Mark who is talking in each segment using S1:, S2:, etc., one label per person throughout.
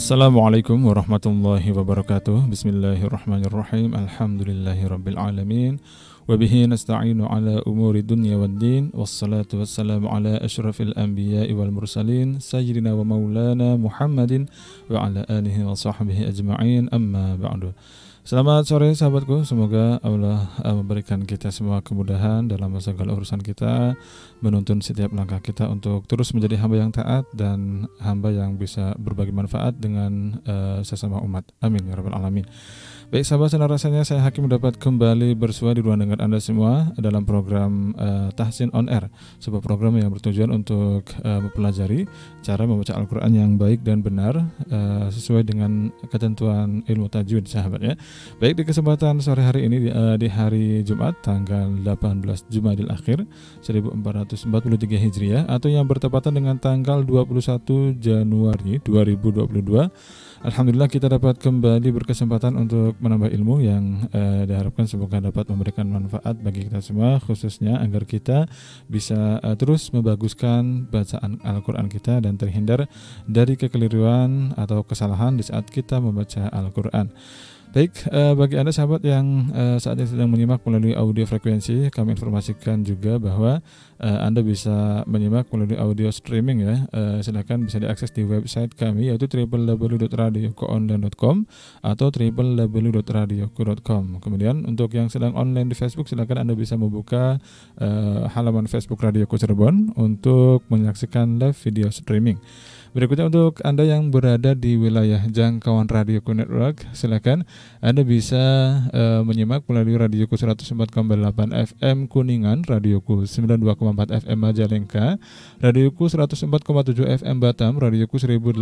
S1: Assalamualaikum warahmatullahi wabarakatuh. Bismillahirrahmanirrahim. Alhamdulillahirabbil alamin. Wa bihi nasta'inu ala umuri dunya waddin. Wassalatu wassalamu ala asyrafil anbiya'i wal mursalin sayyidina wa maulana Muhammadin wa ala alihi wa sahbihi ajma'in. Amma ba'du. Selamat sore sahabatku, semoga Allah memberikan kita semua kemudahan dalam segala urusan kita, menuntun setiap langkah kita untuk terus menjadi hamba yang taat dan hamba yang bisa berbagi manfaat dengan sesama umat. Amin ya rabbal alamin. Baik sahabat, rasanya saya Hakim dapat kembali bersua di ruang dengar Anda semua dalam program Tahsin on Air, sebuah program yang bertujuan untuk mempelajari cara membaca Al-Quran yang baik dan benar sesuai dengan ketentuan ilmu tajwid sahabat ya. Baik, di kesempatan sore hari ini di hari Jumat tanggal 18 Jumadil Akhir 1443 Hijriah atau yang bertepatan dengan tanggal 21 Januari 2022. Alhamdulillah kita dapat kembali berkesempatan untuk menambah ilmu yang diharapkan semoga dapat memberikan manfaat bagi kita semua, khususnya agar kita bisa terus membaguskan bacaan Al-Quran kita dan terhindar dari kekeliruan atau kesalahan di saat kita membaca Al-Quran. Baik, bagi Anda sahabat yang saat ini sedang menyimak melalui audio frekuensi, kami informasikan juga bahwa Anda bisa menyimak melalui audio streaming ya. Silakan bisa diakses di website kami yaitu www.radiokoonline.com atau www.radioku.com. Kemudian untuk yang sedang online di Facebook, silakan Anda bisa membuka halaman Facebook Radioku Cirebon untuk menyaksikan live video streaming. Berikutnya untuk Anda yang berada di wilayah jangkauan Radioku Network, silakan Anda bisa menyimak melalui Radioku 104,8 FM Kuningan, Radioku 92,4 FM Majalengka, Radioku 104,7 FM Batam, Radioku 1089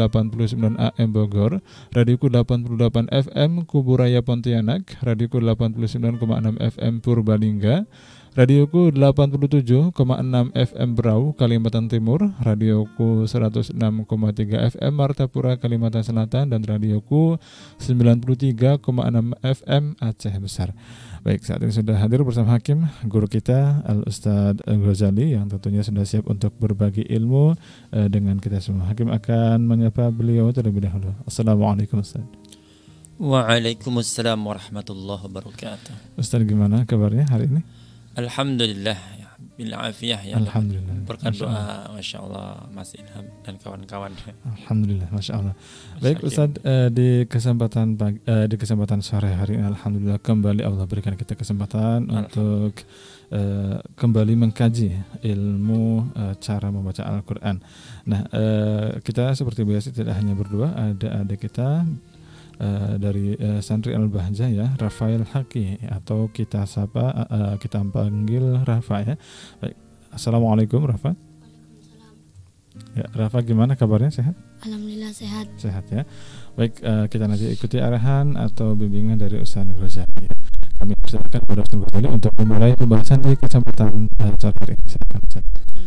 S1: AM Bogor, Radioku 88 FM Kuburaya Pontianak, Radioku 89,6 FM Purbalingga, Radioku 87,6 FM Berau, Kalimantan Timur, Radioku 106,3 FM Martapura, Kalimantan Selatan, dan Radioku 93,6 FM Aceh Besar. Baik, saat ini sudah hadir bersama Hakim, guru kita Al-Ustadz Ghazali yang tentunya sudah siap untuk berbagi ilmu dengan kita semua. Hakim akan menyapa beliau terlebih dahulu. Assalamualaikum Ustaz.
S2: Waalaikumsalam warahmatullahi wabarakatuh.
S1: Ustaz, gimana kabarnya hari ini?
S2: Alhamdulillah ya, bil afiyah ya.
S1: Alhamdulillah.
S2: Berkat doa, masya Allah Mas Ilham dan kawan-kawan.
S1: Alhamdulillah, masya Allah. Baik Ustaz, di kesempatan sore hari ini, alhamdulillah kembali Allah berikan kita kesempatan untuk kembali mengkaji ilmu cara membaca Al-Quran. Nah, kita seperti biasa tidak hanya berdua, ada adik kita dari santri Al-Bahjah ya, Rafael Haki, atau kita sapa kita panggil Rafa ya. Baik. Assalamualaikum Rafa. Ya, Rafa gimana kabarnya, sehat?
S3: Alhamdulillah sehat.
S1: Sehat ya. Baik, kita nanti ikuti arahan atau bimbingan dari Ustaz Ghazali ya. Kami persilakan kepada Ustaz Ghazali untuk memulai pembahasan di kesempatan sore hari ini. Silakan Ustaz.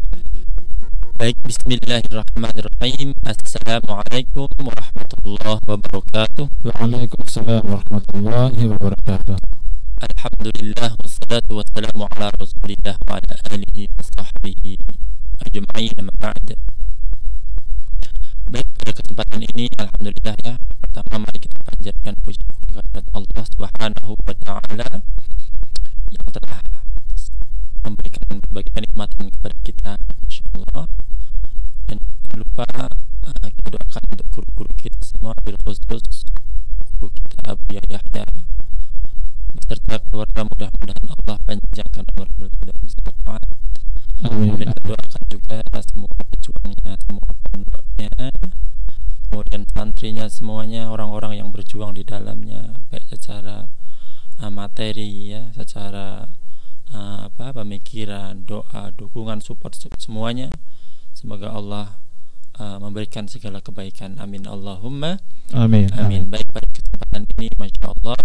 S2: Baik, bismillahirrahmanirrahim. Assalamualaikum warahmatullahi wabarakatuh.
S1: Waalaikumsalam warahmatullahi wabarakatuh.
S2: Alhamdulillah wassalatu wassalamu ala rasulillah wa ala alihi wa sahbihi ajma'in, amma ba'd. Baik, pada kesempatan ini alhamdulillah ya, pertama mari kita panjatkan puji kehadirat Allah Subhanahu wa taala yang telah memberikan berbagai kenikmatan kepada kita, masyaallah. Dan jangan lupa kita doakan untuk guru-guru kita semua, bil khusus guru kita Abu Yahya beserta keluarga, mudah-mudahan Allah panjangkan umur beliau dalam sehat.
S1: Amin.
S2: Dan kita doakan juga semua pejuangnya, semua pondoknya, kemudian santrinya semuanya, orang-orang yang berjuang di dalamnya, baik secara materi ya, secara pemikiran, doa, dukungan, support semuanya. Semoga Allah memberikan segala kebaikan. Amin Allahumma
S1: Amin.
S2: amin. Baik, pada kesempatan ini masya Allah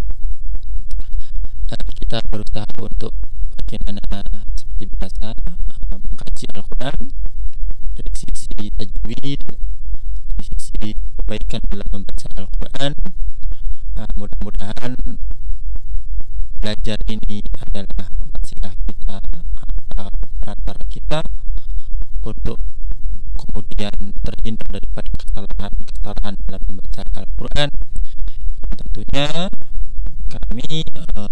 S2: kita berusaha untuk bagaimana seperti biasa mengkaji Al-Quran dari sisi tajwid, dari sisi kebaikan dalam membaca Al-Quran. Mudah-mudahan belajar ini adalah wasilah kita atau perantara kita untuk kemudian terhindar daripada kesalahan-kesalahan dalam membaca Al-Quran. Tentunya kami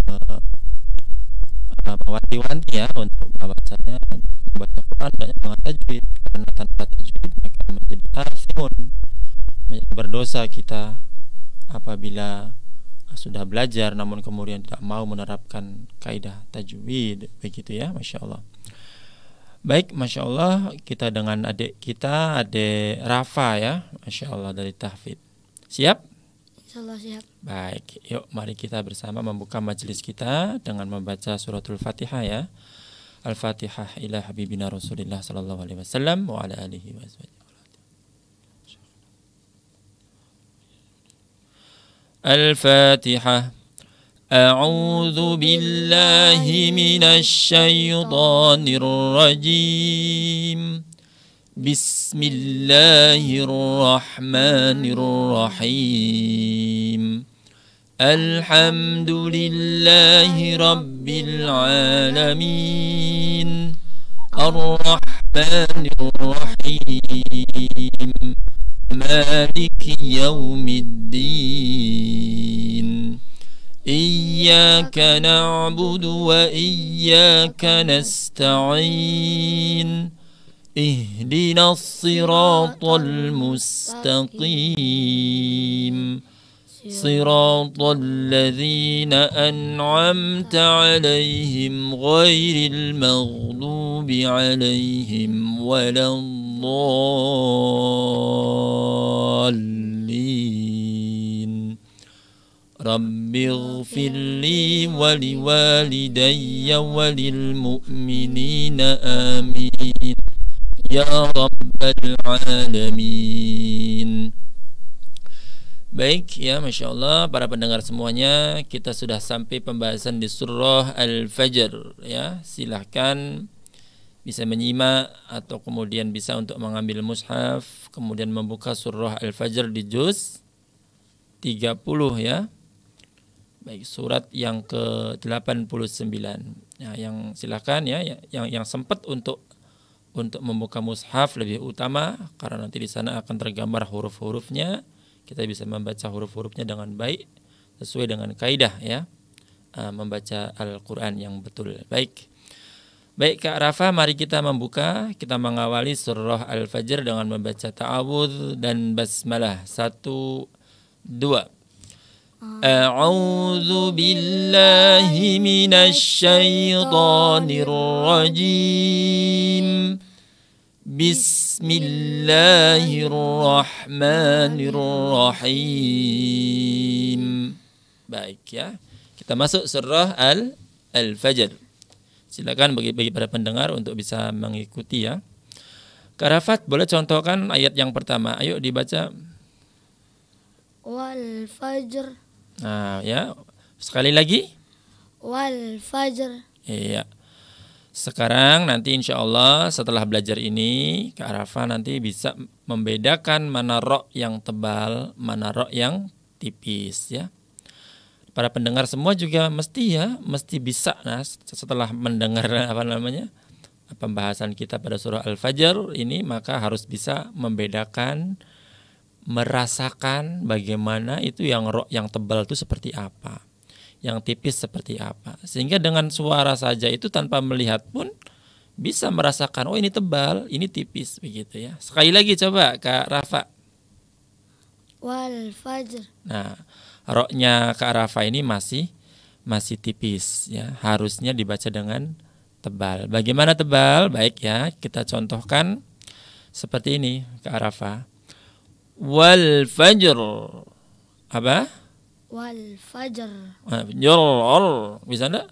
S2: mewanti-wanti ya untuk membaca Quran dengan tajwid, karena tanpa tajwid maka menjadi athimun, menjadi berdosa kita apabila sudah belajar namun kemudian tidak mau menerapkan kaidah tajwid, begitu ya. Masya Allah. Baik, Masya Allah, kita dengan adik kita, adik Rafa ya, Masya Allah, dari tahfidz. Siap?
S3: Insyaallah siap.
S2: Baik, yuk mari kita bersama membuka majelis kita dengan membaca suratul Fatihah ya. Al-Fatihah ila habibina Rasulillah sallallahu alaihi wasallam wa ala alihi wa sahbihi. Al-Fatihah. A'udzu billahi minasy syaithanir rajim. Bismillahirrahmanirrahim. Alhamdulillahi rabbil alamin. Ar-Rahmanir Rahim. Maliki yaumiddin. Iyyaka na'budu wa iyyaka nasta'in. Ihdinas siratal mustaqim. Siratal ladzina an'amta 'alaihim ghairil maghdubi 'alaihim waladdallin. Rabbighfirli wa liwalidayya wa lil mu'minina amin ya rabbal alamin. Baik ya, Masya Allah, para pendengar semuanya, kita sudah sampai pembahasan di surah Al-Fajr ya. Silahkan bisa menyimak atau kemudian bisa untuk mengambil mushaf, kemudian membuka surah Al-Fajr di juz 30 ya. Baik, surat yang ke-89. Nah, yang silakan ya, yang sempat untuk membuka mushaf lebih utama, karena nanti di sana akan tergambar huruf-hurufnya. Kita bisa membaca huruf-hurufnya dengan baik sesuai dengan kaidah ya, membaca Al-Quran yang betul. Baik Kak Rafa, mari kita membuka, kita mengawali surah Al-Fajr dengan membaca ta'awudz dan basmalah. 1, 2. A'udzu billahi minasy syaithanir rajim. Bismillahirrahmanirrahim. Baik ya, kita masuk surah Al-Fajr. Silakan bagi para pendengar untuk bisa mengikuti ya. Kak Rafat, boleh contohkan ayat yang pertama? Ayo dibaca.
S3: Wal fajr.
S2: Nah ya, sekali lagi.
S3: Wal fajr.
S2: Iya. Sekarang nanti insya Allah setelah belajar ini, Kak Rafa nanti bisa membedakan mana ro yang tebal, mana ro yang tipis ya. Para pendengar semua juga mesti bisa. Nah, setelah mendengar pembahasan kita pada surah Al-Fajr ini, maka harus bisa membedakan, merasakan bagaimana itu yang ro yang tebal itu seperti apa, yang tipis seperti apa, sehingga dengan suara saja itu tanpa melihat pun bisa merasakan, oh ini tebal, ini tipis, begitu ya. Sekali lagi coba Kak Rafa.
S3: Wal fajr.
S2: Nah, ro-nya Kak Rafa ini masih tipis ya, harusnya dibaca dengan tebal. Bagaimana tebal? Baik ya, kita contohkan seperti ini Kak Rafa. Wal fajr. Apa?
S3: Wal fajr.
S2: Bisa enggak?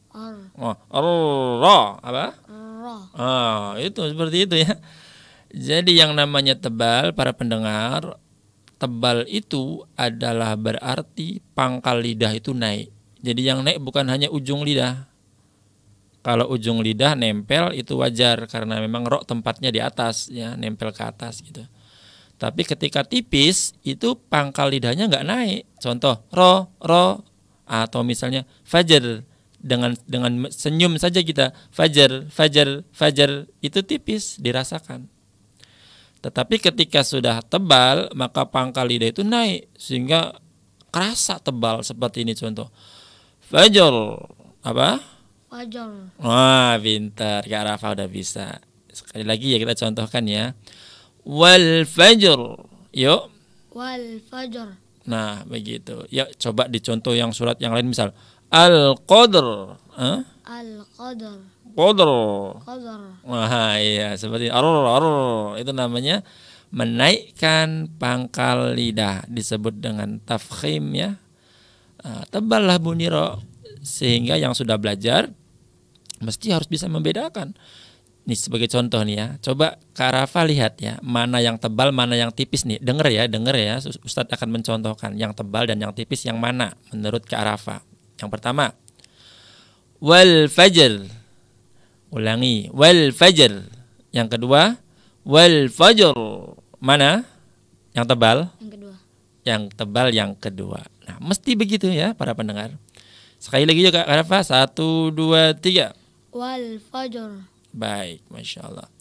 S3: Ra.
S2: Apa? Itu seperti itu ya. Jadi yang namanya tebal, para pendengar, tebal itu adalah berarti pangkal lidah itu naik. Jadi yang naik bukan hanya ujung lidah. Kalau ujung lidah nempel itu wajar karena memang ro tempatnya di atas ya, nempel ke atas gitu. Tapi ketika tipis itu pangkal lidahnya nggak naik. Contoh ro, atau misalnya fajar, dengan senyum saja kita fajar itu tipis dirasakan. Tetapi ketika sudah tebal, maka pangkal lidah itu naik sehingga kerasa tebal seperti ini contoh. Fajr. Apa?
S3: Fajar.
S2: Wah, pintar. Kak Rafa udah bisa. Sekali lagi ya kita contohkan ya. Wal fajr. Yuk.
S3: Wal fajar.
S2: Nah, begitu. Ya, coba dicontoh yang surat yang lain misal Al-Qadr.
S3: Al-Qadar.
S2: Qadr.
S3: Qadar.
S2: Wah, iya, seperti itu namanya menaikkan pangkal lidah, disebut dengan tafkhim ya. Tebal lah bunyi ro, sehingga yang sudah belajar mesti harus bisa membedakan. Nih sebagai contoh nih ya, coba Kak Rafa lihat ya, mana yang tebal, mana yang tipis nih. Dengar ya, Ustadz akan mencontohkan yang tebal dan yang tipis yang mana menurut Kak Rafa. Yang pertama, wal fajr. Ulangi, wal fajr. Yang kedua, wal fajr. Mana? Yang tebal?
S3: Yang kedua.
S2: Yang tebal yang kedua. Nah, mesti begitu ya para pendengar. Sekali lagi juga Kak Rafa, 1, 2, 3.
S3: Wal fajar.
S2: Baik, Masya Allah.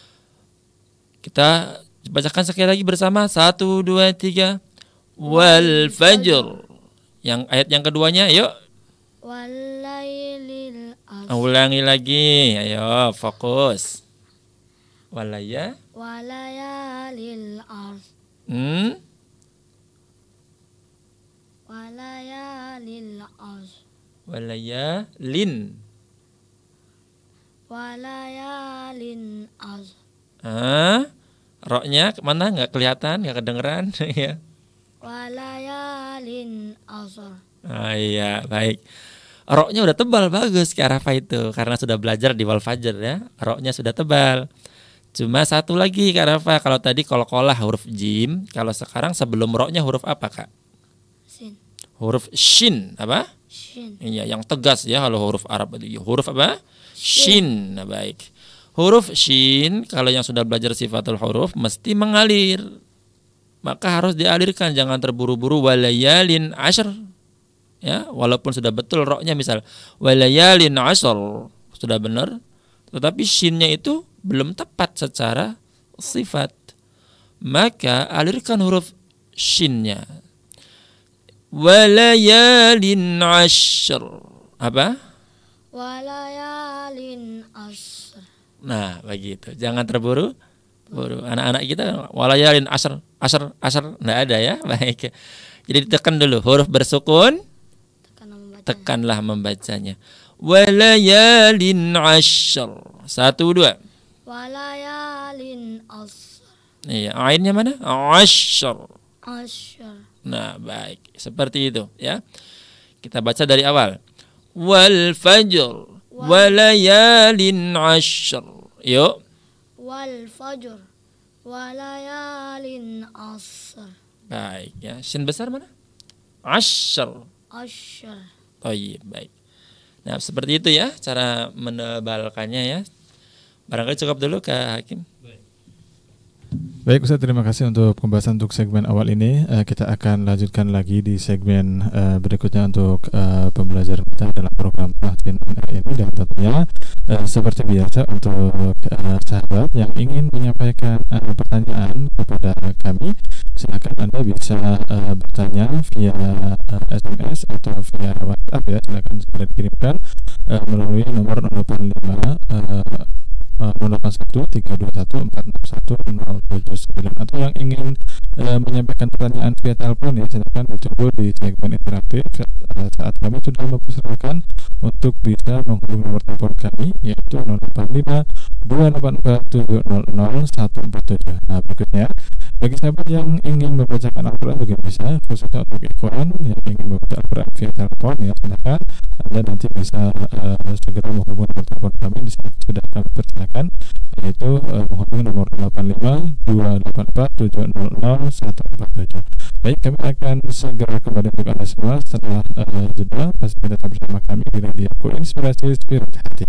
S2: Kita bacakan sekali lagi bersama, 1, 2, 3. Wal fajr. Yang ayat yang keduanya, yuk.
S3: Walailil asr.
S2: Ulangi lagi, ayo fokus. Walayalil
S3: asr. Walayalil asr.
S2: Walayalin
S3: asr.
S2: Roknya mana? Nggak kelihatan, nggak kedengeran ya.
S3: Walayalin asr.
S2: Iya, baik. Roknya udah tebal, bagus Kak Rafa itu, karena sudah belajar di wal fajr ya. Roknya sudah tebal. Cuma satu lagi Kak Rafa, kalau tadi qalqalah huruf jim, kalau sekarang sebelum roknya huruf apa Kak?
S3: Sin.
S2: Huruf shin, apa?
S3: Shin.
S2: Iya, yang tegas ya kalau huruf Arab itu. Huruf apa? Shin. Nah, baik. Huruf shin kalau yang sudah belajar sifatul huruf mesti mengalir. Maka harus dialirkan, jangan terburu-buru. Walayalin ashr. Ya, walaupun sudah betul roknya misal walayalin ashr sudah benar, tetapi shinnya itu belum tepat secara sifat. Maka alirkan huruf shinnya. Walayalin ashr. Apa?
S3: Walayalin asr.
S2: Nah, begitu. Jangan terburu buru. Anak-anak kita walayalin asr enggak ada ya. Baik. Jadi ditekan dulu huruf bersukun, tekanlah membacanya. Walayalin ashr. 1, 2.
S3: Walayalin asr.
S2: Iya, ainnya mana? Ashr.
S3: Ashr.
S2: Nah, baik. Seperti itu ya. Kita baca dari awal. Wal fajr walayalin ashr. Yuk.
S3: Wal fajr walayalin asr.
S2: Baik ya. Sin besar mana? Ashr.
S3: Ashr.
S2: Oh iya, baik. Nah, seperti itu ya cara menebalkannya ya. Barangkali cukup dulu Kak Hakim.
S1: Baik Ustaz, terima kasih untuk pembahasan untuk segmen awal ini. Kita akan lanjutkan lagi di segmen berikutnya untuk pembelajaran kita dalam program Tahsin ini. Dan tentunya seperti biasa untuk sahabat yang ingin menyampaikan pertanyaan kepada kami, silakan Anda bisa bertanya via SMS atau via WhatsApp ya. Silakan segera dikirimkan melalui nomor 085 081-321-461-079. Atau yang ingin menyampaikan pertanyaan via telepon ya, silakan ditunggu di segmen interaktif saat kami sudah mempersilakan untuk bisa menghubungi nomor telepon kami, yaitu 085-284-700-147. Nah, berikutnya bagi sahabat yang ingin membacakan Al-Quran juga bisa, khususnya untuk ikhwan yang ingin membaca Al-Quran via telepon ya, silakan Anda nanti bisa segera menghubungi nomor telepon kami di saat sudah kami persilakan, yaitu menghubungi nomor 85-284-700-147. Baik, kami akan segera kembali untuk Anda semua setelah jeda. Pastikan tetap bersama kami di Radio Inspirasi Spirit Hati.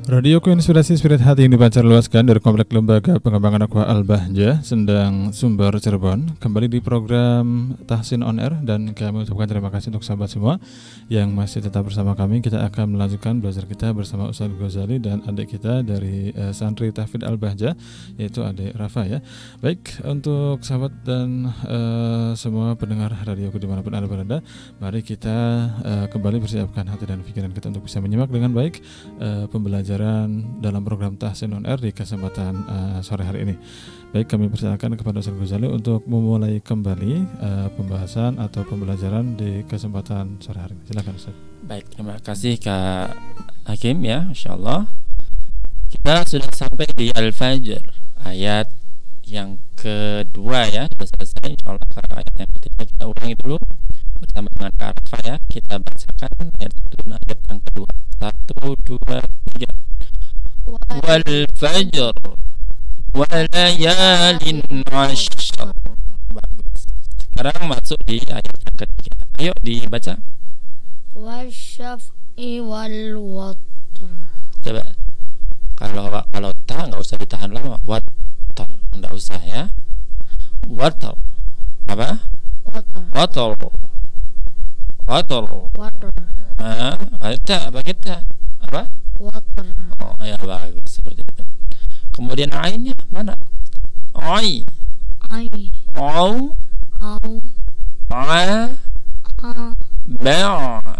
S1: Radioku Inspirasi Spirit Hati yang dipancar luaskan dari Komplek Lembaga Pengembangan Aqua Al-Bahjah, Sendang, Sumber, Cirebon. Kembali di program Tahsin On Air, dan kami ucapkan terima kasih untuk sahabat semua yang masih tetap bersama kami. Kita akan melanjutkan belajar kita bersama Ustaz Ghazali dan adik kita dari Santri Tahfidz Al-Bahjah, yaitu adik Rafa ya. Baik, untuk sahabat dan semua pendengar radioku dimanapun Anda berada, mari kita kembali bersiapkan hati dan pikiran kita untuk bisa menyimak dengan baik pembelajaran dalam program Tahsin On Air di kesempatan sore hari ini. Baik, kami persilakan kepada Ustaz Ghazali untuk memulai kembali pembahasan atau pembelajaran di kesempatan sore hari ini. Silakan Ustaz.
S2: Baik, terima kasih Kak Hakim ya, insyaallah. Kita sudah sampai di Al-Fajr, ayat yang kedua ya, sudah selesai. Insyaallah ke ayat yang ketiga kita ulangi dulu bersama dengan Kak Rafa ya. Kita bacakan ayat 1 dan ayat yang kedua. 1, 2, 3. Wal fajr wa layalin 'ashr. Bagus. Sekarang masuk di ayat yang ketiga. Ayo dibaca.
S3: Wasyaf'i wal watr.
S2: Coba. Kalau ta nggak usah ditahan lama. Watr nggak usah ya. Watr. Apa?
S3: Watr.
S2: Watr. Ta pakai ta. Apa?
S3: Watr.
S2: Oh ya, bagus, seperti itu. Kemudian ainnya mana? Ai. Au. A. Ba.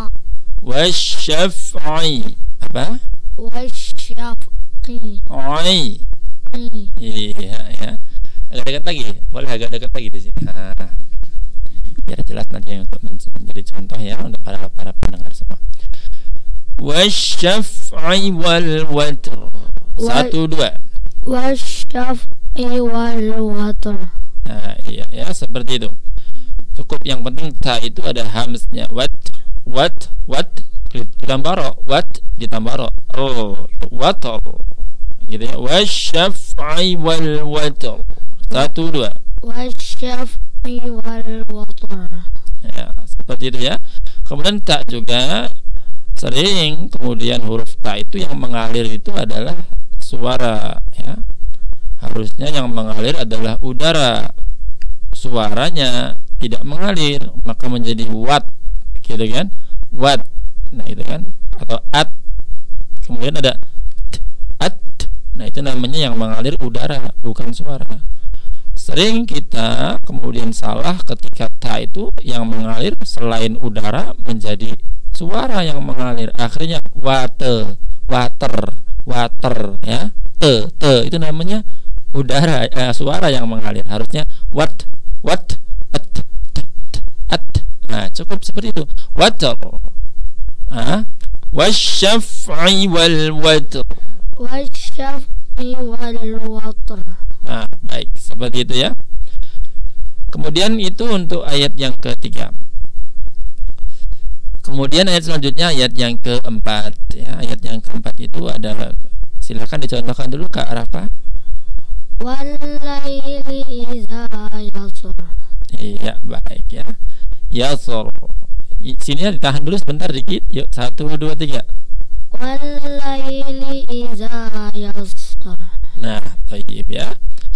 S2: Wasyaf'i. Apa?
S3: Wasyaf'i.
S2: Ai. Iya ya. Agak dekat lagi. Boleh agak dekat lagi di sini. Biar jelas nanti untuk menjadi contoh ya untuk para pendengar semua. Wasyaf'i wal watr. 1, 2.
S3: Wasyaf'i wal watr.
S2: Nah, iya ya, seperti itu. Cukup, yang penting ta itu ada hamznya. Wat ditambah ro, ditambah ro. Watr. Gitu ya. Wasyaf'i wal watr. 1, 2.
S3: Wasyaf'i wal watr.
S2: Ya, seperti itu ya. Kemudian ta juga sering, kemudian huruf ta itu yang mengalir itu adalah suara ya. Harusnya yang mengalir adalah udara. Suaranya tidak mengalir, maka menjadi wat, gitu kan? Wat. Nah, itu kan, atau at. Kemudian ada at. Nah, itu namanya yang mengalir udara, bukan suara. Sering kita kemudian salah ketika ta itu yang mengalir selain udara menjadi suara yang mengalir, akhirnya water ya. Te itu namanya udara, suara yang mengalir. Harusnya at. Nah, cukup seperti itu. Water. Wasyaf'i wal watr.
S3: Wasyaf'i wal watr.
S2: Nah, baik, seperti itu ya. Kemudian itu untuk ayat yang ketiga. Kemudian ayat selanjutnya ayat yang keempat ya. Ayat yang keempat itu ada, silakan dicontohkan dulu Kak Rafa.
S3: Wal-laili idza yasr.
S2: Iya, baik ya. Yasr. Sini ditahan dulu sebentar dikit. Yuk, 1, 2, 3.
S3: Wal-laili idza yasr.
S2: Nah, baik ya.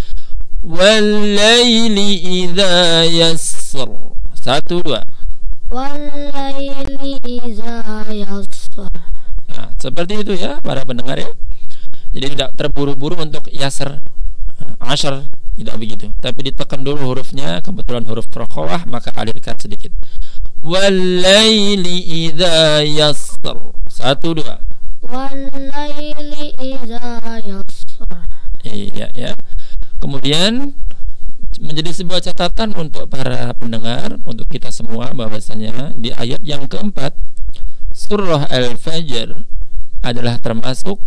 S2: Wal-laili idza yasr. 1, 2.
S3: Wal-laili idza yasr.
S2: Nah, seperti itu ya para pendengar ya. Jadi tidak terburu-buru untuk yasr, asyr, tidak begitu. Tapi ditekan dulu hurufnya, kebetulan huruf rokhawah, maka alirkan sedikit. Wal-laili idza yasr. 1, 2.
S3: Wal-laili idza yasr.
S2: Iya ya. Kemudian menjadi sebuah catatan untuk para pendengar, untuk kita semua, bahwasanya di ayat yang keempat surah Al-Fajr adalah termasuk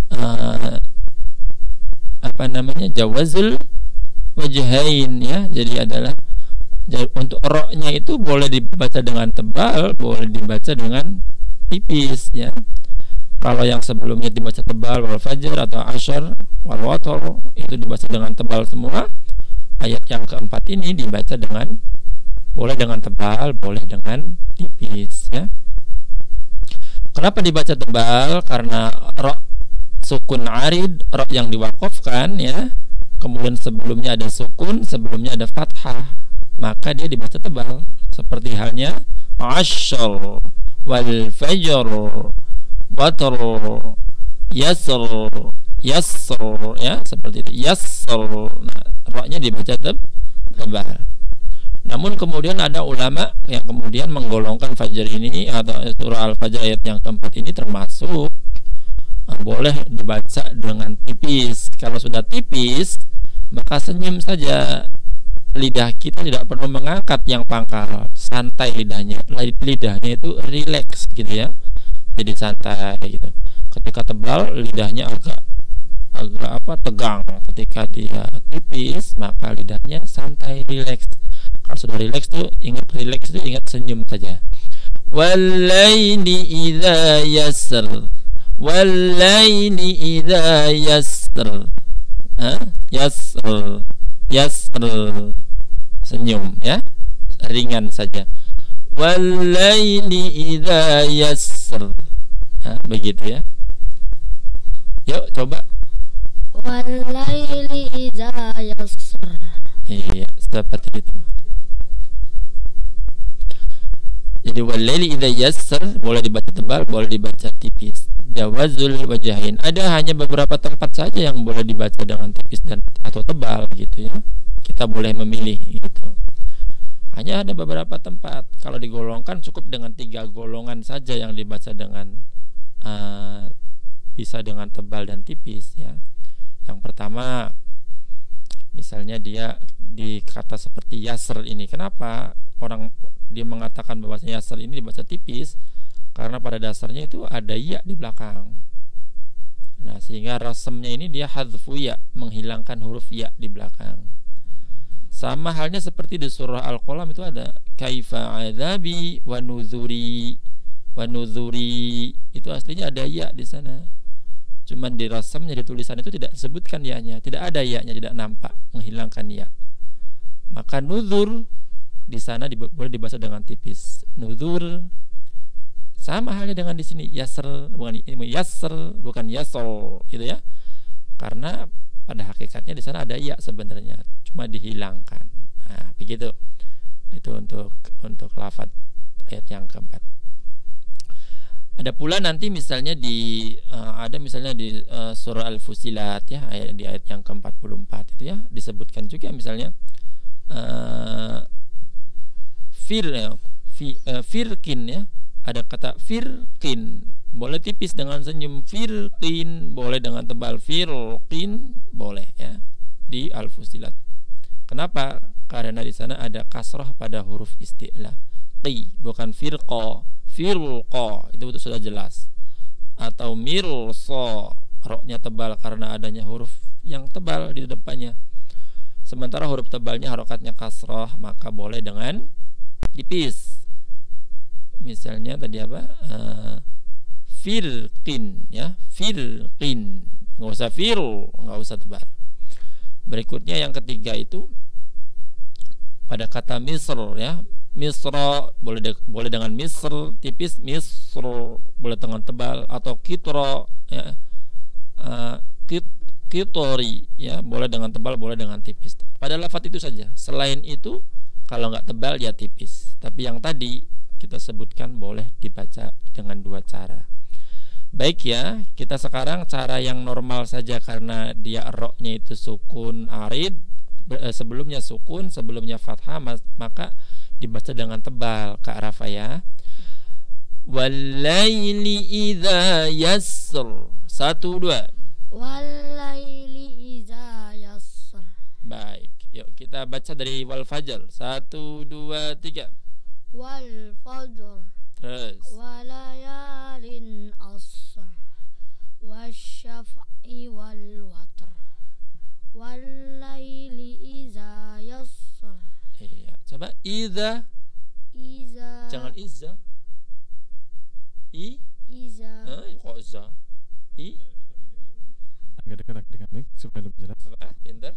S2: jawazul wajhain ya. Jadi adalah untuk roknya itu boleh dibaca dengan tebal, boleh dibaca dengan tipis ya. Kalau yang sebelumnya dibaca tebal, wal fajr atau asyr, wal watr, itu dibaca dengan tebal semua. Ayat yang keempat ini dibaca dengan, boleh dengan tebal, boleh dengan tipis ya. Kenapa dibaca tebal? Karena sukun arid, ro yang diwakafkan ya, kemudian sebelumnya ada sukun, sebelumnya ada fathah, maka dia dibaca tebal. Seperti halnya asyr, wal fajr, watr, yasr, yasr ya, seperti itu, yasr. Nah, ro-nya dibaca tebal. Namun kemudian ada ulama yang kemudian menggolongkan Fajr ini atau surah Al-Fajr ayat yang keempat ini termasuk boleh dibaca dengan tipis. Kalau sudah tipis, maka senyum saja. Lidah kita tidak perlu mengangkat yang pangkal, santai lidahnya. Lidahnya itu rileks gitu ya. Jadi santai gitu. Ketika tebal, lidahnya agak tegang. Ketika dia tipis, maka lidahnya santai, rileks. Kalau sudah rileks tuh ingat senyum saja. Walaini idza yasr, walaini idza yasr, yasr, yasr, senyum ya, ringan saja. Walaini idza yasr, begitu ya. Yuk coba.
S3: Walaili idza yasr.
S2: Iya, seperti itu. Jadi walaili idza yasr boleh dibaca tebal, boleh dibaca tipis. Jawazul wajahin. Ada hanya beberapa tempat saja yang boleh dibaca dengan tipis dan atau tebal gitu ya. Kita boleh memilih gitu. Hanya ada beberapa tempat. Kalau digolongkan cukup dengan 3 golongan saja yang dibaca dengan bisa dengan tebal dan tipis ya. Yang pertama, misalnya dia di kata seperti yasr ini. Kenapa orang dia mengatakan bahwa yasr ini dibaca tipis? Karena pada dasarnya itu ada ya di belakang. Nah, sehingga rasamnya ini dia hadzfu ya, menghilangkan huruf ya di belakang. Sama halnya seperti di surah Al-Qalam itu ada kaifa adzabi wa nuzuri. Wa nuzuri itu aslinya ada ya di sana. Cuman di rasamnya, di tulisan itu tidak disebutkan ya-nya, tidak ada ya-nya, tidak nampak, menghilangkan ya. Maka nuzur di sana boleh dibaca dengan tipis. Nuzur. Sama halnya dengan di sini yasr, bukan yasr, bukan yasol, gitu ya. Karena pada hakikatnya di sana ada ya sebenarnya, cuma dihilangkan. Nah, begitu. Itu untuk lafaz ayat yang keempat. Ada pula nanti misalnya di surah Al-Fusilat ya, di ayat yang ke-44 itu ya, disebutkan juga misalnya firkin ya, ada kata firkin, boleh tipis dengan senyum, firkin boleh dengan tebal, firkin boleh ya di Al-Fusilat. Kenapa? Karena di sana ada kasrah pada huruf isti'la, qi bukan firqa, firqa itu sudah jelas. Atau mirsa, roknya tebal karena adanya huruf yang tebal di depannya. Sementara huruf tebalnya harokatnya kasrah, maka boleh dengan tipis. Misalnya tadi apa? Firqin ya, firqin, nggak usah nggak usah tebal. Berikutnya yang ketiga itu pada kata misr ya, misra boleh dengan misr tipis, misr boleh dengan tebal, atau kitro ya, kitori ya, boleh dengan tebal, boleh dengan tipis. Pada lafaz itu saja. Selain itu kalau nggak tebal ya tipis. Tapi yang tadi kita sebutkan boleh dibaca dengan 2 cara. Baik ya, kita sekarang cara yang normal saja karena dia roknya itu sukun arid, sebelumnya sukun, sebelumnya fathah, maka dibaca dengan tebal ke Arafah ya. Walaili idza yasr. 1 2.
S3: Walaili idza yasr.
S2: Baik, yuk kita baca dari wal fajr. 1 2 3.
S3: Wal fajr.
S2: Terus.
S3: Walayalin asr. Wasyaf'i wal watr. Walaili idza yasr.
S2: Iya, coba idza. Jangan izza.
S3: Iza.
S2: Kok za?
S1: Agak dekat dengan mic supaya lebih jelas.
S2: Apa? Pinter.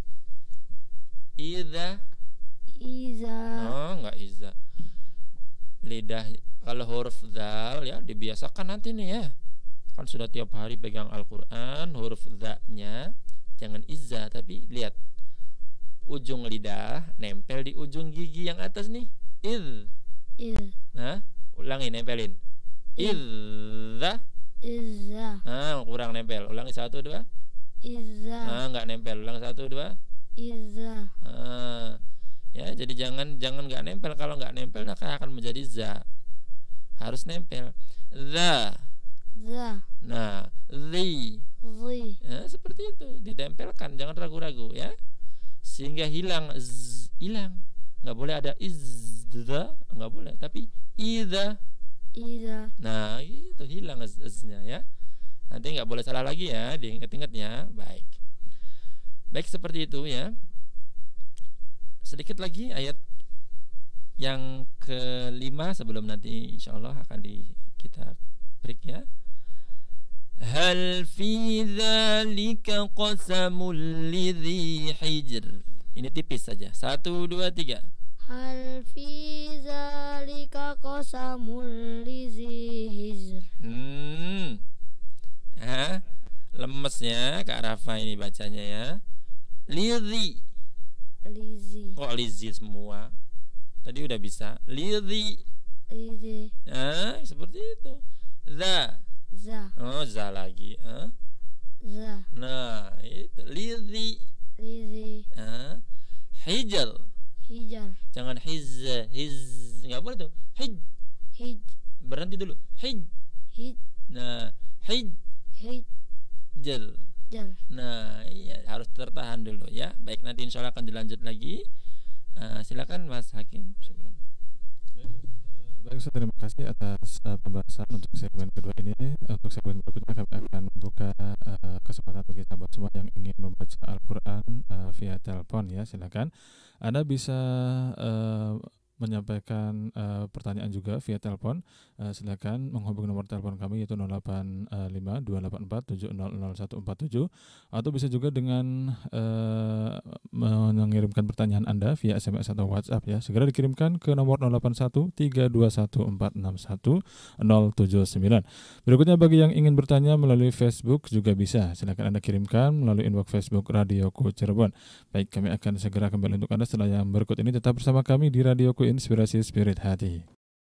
S2: Idza. Oh, enggak izza. Lidah kalau huruf zal ya dibiasakan nanti nih ya. Kan sudah tiap hari pegang Al-Quran, huruf za-nya jangan izza, tapi lihat ujung lidah nempel di ujung gigi yang atas nih. Iz. Nah, ulangi nempelin. Izza.
S3: Izza.
S2: Kurang nempel. Ulangi 1 2.
S3: Izza.
S2: Enggak nempel. Ulang 1 2.
S3: Izza.
S2: Ya, jadi jangan nggak nempel. Kalau nggak nempel maka akan menjadi za. Harus nempel. Za. Nah, zi. Ya, seperti itu, ditempelkan, jangan ragu-ragu ya. Sehingga hilang hilang. Nggak boleh ada izza, nggak boleh, tapi idza. Nah, itu hilang z-nya ya. Nanti nggak boleh salah lagi ya, diingat-ingat ya. Baik seperti itu ya. Sedikit lagi ayat yang ke-5 sebelum nanti insyaallah akan kita break ya. Hal fi dzalika qasamul lidzi hijr. Ini tipis saja. 1 2 3.
S3: Hal fi dzalika qasamul lidzi hijr.
S2: Lemesnya Kak Rafa ini bacanya ya. Lidzi. Kok lidzi semua? Tadi udah bisa. Lidzi. Seperti itu. Za. Oh, za lagi.
S3: Za.
S2: Nah, itu lidzi. Hijr. Jangan hiz. Enggak boleh tuh. Hij. Berhenti dulu. Hij. Nah, hijr. Nah, iya, harus tertahan dulu ya. Baik, nanti insyaallah akan dilanjut lagi. Silakan Mas Hakim.
S1: Baik Ustaz, terima kasih atas pembahasan untuk segmen kedua ini. Untuk segmen berikutnya kami akan membuka kesempatan bagi sahabat semua yang ingin membaca Al-Quran via telepon ya, silakan. Anda bisa menyampaikan pertanyaan juga via telepon. Silakan menghubungi nomor telepon kami yaitu 085284700147 atau bisa juga dengan mengirimkan pertanyaan Anda via SMS atau WhatsApp ya. Segera dikirimkan ke nomor 081321461079. Berikutnya bagi yang ingin bertanya melalui Facebook juga bisa. Silakan Anda kirimkan melalui inbox Facebook Radioku Cirebon. Baik, kami akan segera kembali untuk Anda setelah yang berikut ini. Tetap bersama kami di Radioku Inspirasi Spirit Hati.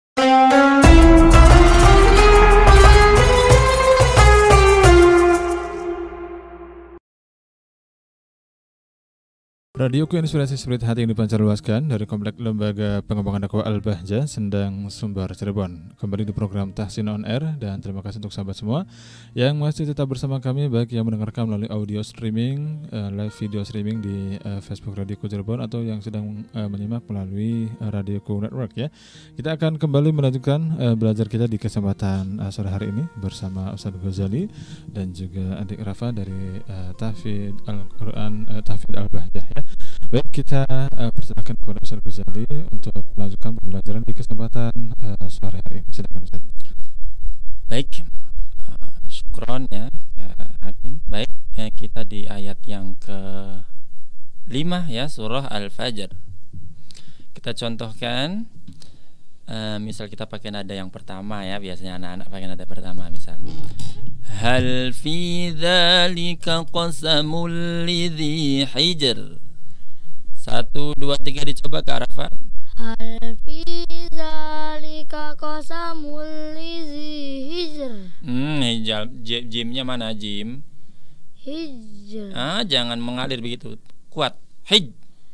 S1: Radioku Inspirasi Spirit Hati yang dipancarluaskan dari Komplek Lembaga Pengembangan Dakwah Al-Bahjah, Sendang, Sumbar, Cirebon. Kembali di program Tahsin On Air, dan terima kasih untuk sahabat semua yang masih tetap bersama kami, baik yang mendengarkan melalui audio streaming, live video streaming di Facebook Radioku Cirebon, atau yang sedang menyimak melalui Radioku Network ya. Kita akan kembali melanjutkan belajar kita di kesempatan sore hari ini bersama Ustaz Ghazali dan juga adik Rafa dari Tahfidz Al-Quran, Tahfidz Al-Bahjah ya. Baik, kita persilakan kepada Ustaz Ghazali untuk melanjutkan pembelajaran di kesempatan sore hari ini. Silakan Ustaz.
S2: Baik, syukron ya Hakim. Baik, ya, kita di ayat yang ke-5 ya, surah Al-Fajr. Kita contohkan, misal kita pakai nada yang pertama ya, biasanya anak-anak pakai nada pertama, misal hal fi dzalika qasamul lidzi hijr. 1 2 3 dicoba Kak Rafa.
S3: Hal fi dzalika qasamul lidzi hijr.
S2: Jimnya mana jim?
S3: Hijr.
S2: Jangan mengalir begitu. Kuat. Hij.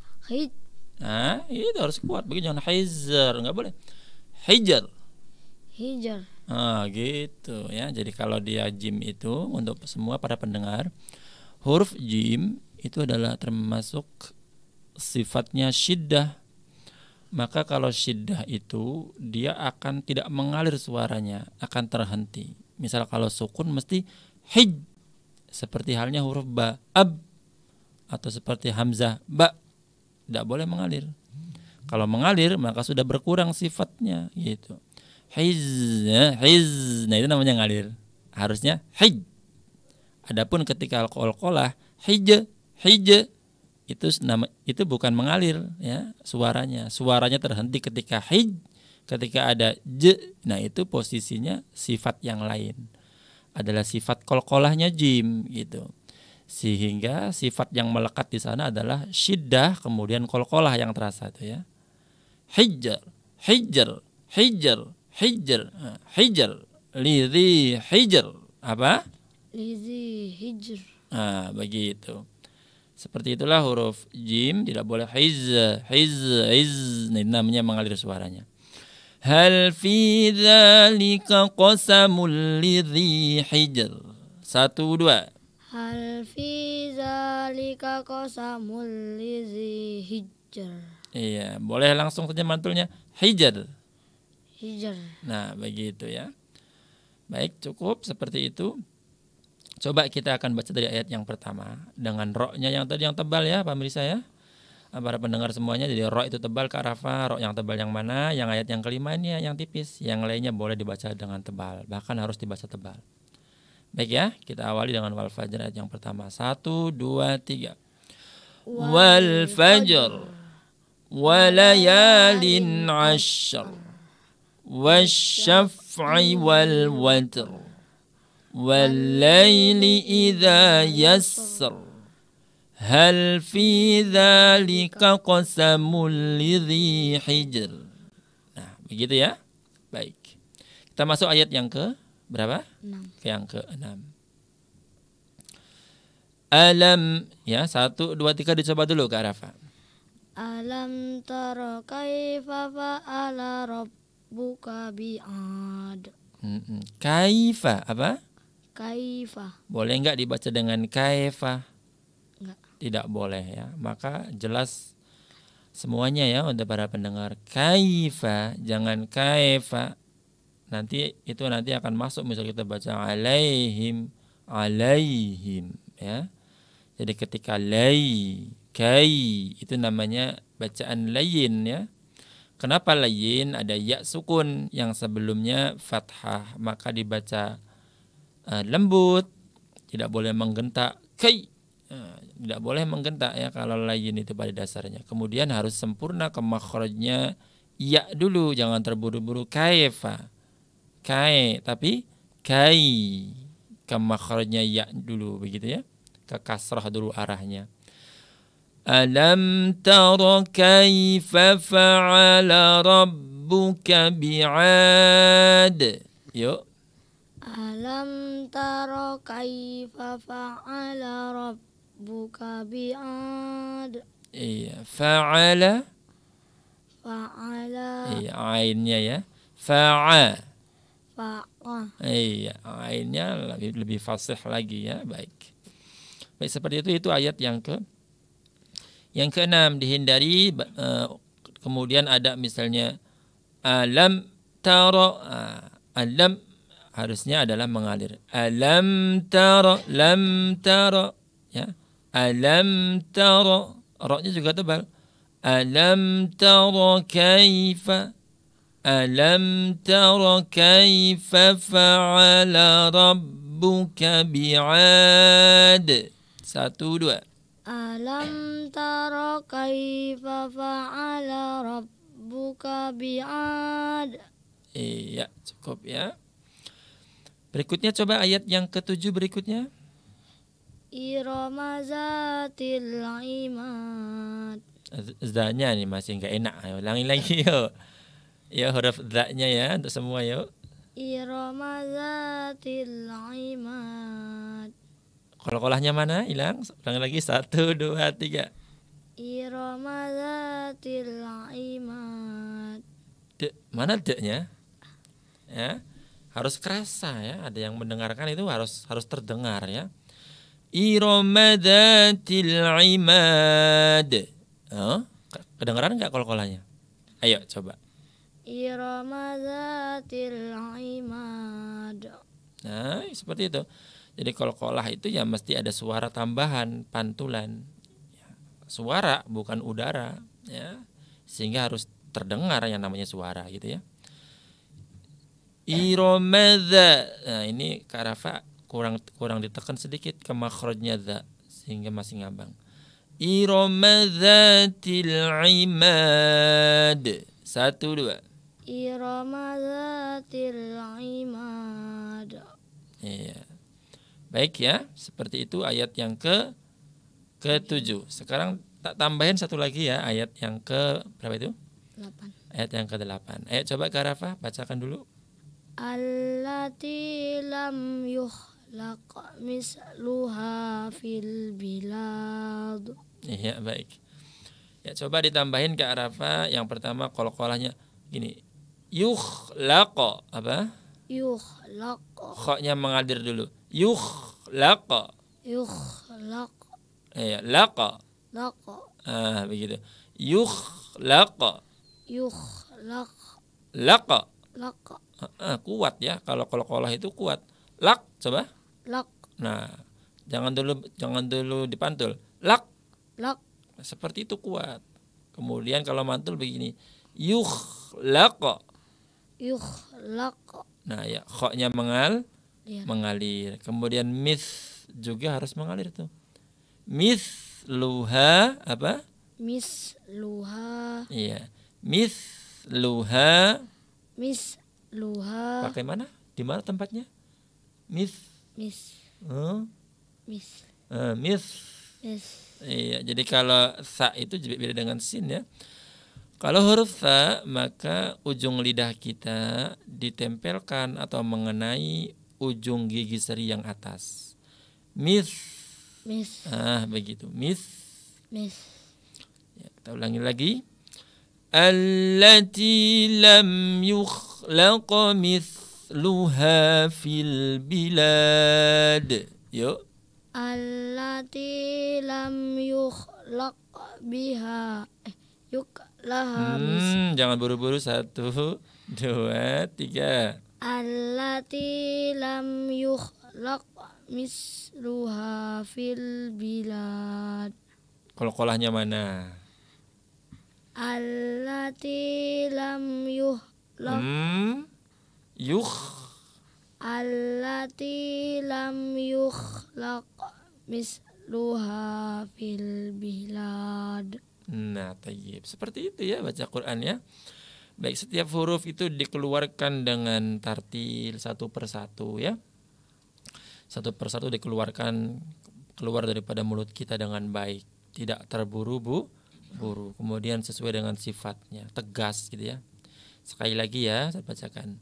S2: Itu harus kuat. Begitu, jangan hizr, enggak boleh. Hijr. Gitu ya. Jadi kalau dia jim itu, untuk semua para pendengar, huruf jim itu adalah termasuk sifatnya syiddah. Maka kalau syiddah itu dia akan tidak mengalir suaranya, akan terhenti. Misal kalau sukun mesti hij, seperti halnya huruf ba, ab, atau seperti hamzah ba, tidak boleh mengalir. Kalau mengalir maka sudah berkurang sifatnya gitu. Hiz, nah itu namanya ngalir. Harusnya hij. Adapun ketika qalqalah hij, itu bukan mengalir ya, suaranya terhenti ketika hij. Ketika ada j, nah itu posisinya sifat yang lain. adalah sifat qalqalahnya jim gitu. Sehingga sifat yang melekat di sana adalah syiddah kemudian qalqalah yang terasa itu ya. Hijr, hijr, hijr, hijr, hijr, lidhi hijr. Apa?
S3: Lidhi hijr.
S2: Nah, begitu. Seperti itulah huruf jim tidak boleh hiz. Ini namanya mengalir suaranya. Hal fi dzalika qasamul lidhi hijr. 1 2.
S3: Hal fi zalika qasamul lidhi hijr.
S2: Iya, boleh langsung saja mantulnya hijr.
S3: Hijr.
S2: Nah, begitu ya. Baik, cukup seperti itu. Coba kita akan baca dari ayat yang pertama dengan ro-nya yang tadi yang tebal ya, pemirsa ya. Para pendengar semuanya, jadi ro itu tebal Kak Rafa, ro yang tebal yang mana? Yang ayat yang kelima ini yang tipis, yang lainnya boleh dibaca dengan tebal, bahkan harus dibaca tebal. Baik ya, kita awali dengan wal fajr ayat yang pertama. 1 2 3. Wal fajr walayalin 'ashr wasyaf'i wal watr wal laili idza yassar hal fi dzalika qasamul lidhi hijr. Nah, begitu ya. Baik. Kita masuk ayat yang ke berapa?
S3: 6.
S2: Yang ke-6. Alam ya 1 2 3 dicoba dulu Kak Rafa.
S3: Alam tara kaifa fa'ala rabbuka bi'ad.
S2: Kaifa apa?
S3: Kaifa.
S2: Boleh enggak dibaca dengan kaifa?
S3: Enggak.
S2: Tidak boleh ya. Maka jelas semuanya ya untuk para pendengar. Kaifa, jangan kaifa. Nanti itu nanti akan masuk misal kita baca alaihim ya. Jadi ketika kai itu namanya bacaan layin ya. Kenapa layin? Ada ya sukun yang sebelumnya fathah, maka dibaca lembut, tidak boleh menggentak kai. Tidak boleh menggentak ya kalau layin itu pada dasarnya. Kemudian harus sempurna ke makhrajnya ya dulu, jangan terburu-buru kaifa. Kai, tapi kai ke makhrajnya ya dulu begitu ya. Ke kasrah dulu arahnya. Alam tara kaifa fa'ala rabbuka bi'ad. Yuk.
S3: Alam tara kaifa fa'ala rabbuka bi'ad.
S2: Iya, fa'ala.
S3: Fa'ala.
S2: Iya, ainnya ya. Fa'a. Iya, ainnya lebih fasih lagi ya. Baik. Baik, seperti itu ayat yang ke-6. Dihindari kemudian ada misalnya alam tara, alam harusnya adalah mengalir. Alam tara, lam tara ya. Alam tara, ra-nya juga tebal. Alam tara kaifa. Alam tara kaifa fa'ala rabbuka bi'ad. 1 2.
S3: Alam tara kaifa fa'ala rabbuka bi'ad.
S2: Iya, cukup ya. Berikutnya coba ayat yang ke-7 berikutnya.
S3: Irama zatil imad.
S2: Z-nya nih masih enggak enak. Ayo ulangi lagi yuk. Ya huruf Z-nya ya untuk semua yuk.
S3: Irama zatil imad.
S2: Qalqalahnya mana? Hilang. Ulangi lagi 1 2 3.
S3: Irama zatil imad.
S2: Mana D-nya? Ya. Harus kerasa ya. Ada yang mendengarkan itu harus terdengar ya. Irama zatil imad. Kedengaran enggak qalqalahnya? Ayo coba.
S3: Irama zatil imad.
S2: Nah, seperti itu. Jadi qalqalah itu ya mesti ada suara tambahan, pantulan. Ya, suara bukan udara ya. Sehingga harus terdengar yang namanya suara gitu ya. Iromadza. Nah, ini Kak Rafa kurang ditekan sedikit ke makhrajnya za sehingga masih ngambang. Iromadzatil imad. 1 2.
S3: Irama zatil imad.
S2: Iya. Baik ya, seperti itu ayat yang ke-7. Sekarang tak tambahin satu lagi ya, ayat yang ke berapa itu?
S3: 8.
S2: Ayat yang ke-8. Ayo coba Kak Rafa bacakan dulu.
S3: Allati lam yukhlaq misluha fil bilad.
S2: Iya, baik. Ya, coba ditambahin Kak Rafa. Yang pertama qalqalahnya gini. Yukhlaq apa?
S3: Yukhlaq.
S2: Kha-nya mengalir dulu. Yukhlaq.
S3: Yukhlaq.
S2: Iya, laqa.
S3: Laq.
S2: Begitu. Yukhlaq.
S3: Yukhlaq.
S2: Laqa.
S3: Laq.
S2: Kuat ya. Kalau qalqalah itu kuat. Laq, coba.
S3: Laq.
S2: Nah, jangan dulu dipantul. Laq.
S3: Laq.
S2: Seperti itu kuat. Kemudian kalau mantul begini. Yukhlaq.
S3: Yukhlaq.
S2: Nah, ya, kha-nya mengalir. Kemudian juga harus mengalir tuh. Mithluha apa?
S3: Misluha.
S2: Iya. Mithluha.
S3: Misluha.
S2: Pakai mana? Di mana tempatnya? Mis.
S3: Mis. Iya,
S2: jadi kalau sa itu beda dengan sin ya. Kalau huruf sa maka ujung lidah kita ditempelkan atau mengenai ujung gigi seri yang atas. Mis. Begitu. Mis. Ya, kita ulangi lagi. Allati lam yukhlaq mithluha fil bilad. Yuk.
S3: Allati lam yukhlaq biha
S2: Jangan buru-buru. 1, 2, 3.
S3: Allati lam yukhlaq misluha fil bilad.
S2: Qalqalahnya mana?
S3: Allati lam yukhlaq. Allati lam yukhlaq misluha fil bilad.
S2: Nah, tayyib. Seperti itu ya baca Quran ya. Baik, setiap huruf itu dikeluarkan dengan tartil satu persatu ya. Satu persatu dikeluarkan keluar daripada mulut kita dengan baik, tidak terburu-buru. Kemudian sesuai dengan sifatnya, tegas gitu ya. Sekali lagi ya, saya bacakan.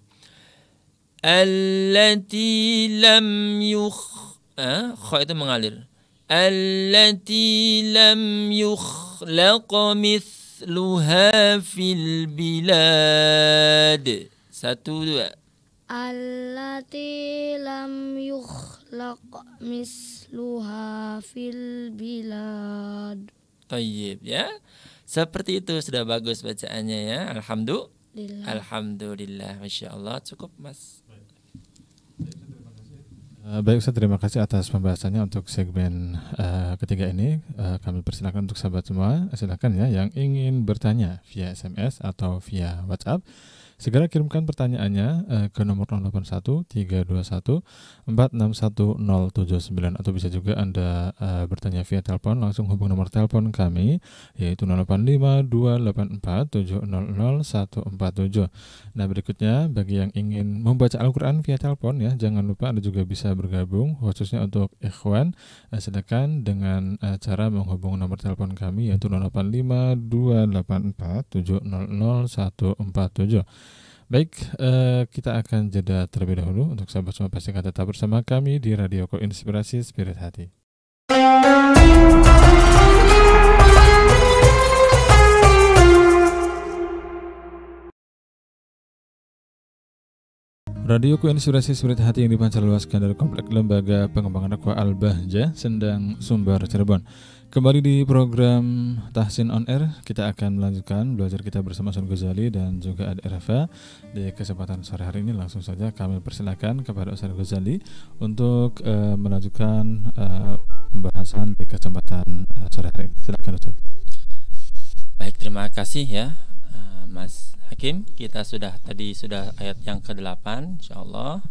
S2: Allati lam kha itu mengalir. Allati lam yukhlaq mithluha fil bilad. 1, 2.
S3: Allati lam yukhlaq misluha fil bilad.
S2: Tayyib ya. Seperti itu sudah bagus bacaannya ya. Alhamdulillah. Masya Allah. Cukup Mas.
S1: Baik Ustaz, terima kasih atas pembahasannya untuk segmen ketiga ini. Kami persilakan untuk sahabat semua, silakan ya yang ingin bertanya via SMS atau via WhatsApp, segera kirimkan pertanyaannya ke nomor 081 321 461079, atau bisa juga Anda bertanya via telepon, langsung hubung nomor telepon kami yaitu 085 284 700 147. Nah, berikutnya bagi yang ingin membaca Al-Quran via telepon ya, jangan lupa Anda juga bisa bergabung khususnya untuk ikhwan, silakan dengan cara menghubung nomor telepon kami yaitu 085 284 700 147. Baik, kita akan jeda terlebih dahulu. Untuk sahabat semua pastikan tetap bersama kami di Radio Inspirasi Spirit Hati. Radio Inspirasi Spirit Hati yang dipancar luaskan dari Komplek Lembaga Pengembangan Dakwah Al-Bahjah, Sendang, Sumber, Cirebon. Kembali di program Tahsin On Air, kita akan melanjutkan belajar kita bersama Sun Ghazali dan juga Adi Rafa. Di kesempatan sore hari ini langsung saja kami persilakan kepada Ustaz Ghazali untuk melanjutkan pembahasan di kesempatan sore hari ini. Silakan Ustaz.
S2: Baik, terima kasih ya Mas Hakim. Kita sudah ayat yang ke-8 insyaallah.